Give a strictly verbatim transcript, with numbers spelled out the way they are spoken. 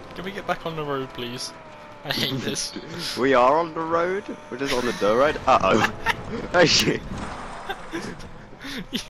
Can we get back on the road, please? I hate this. We are on the road. We're just on the dirt road. Uh oh. Oh shit.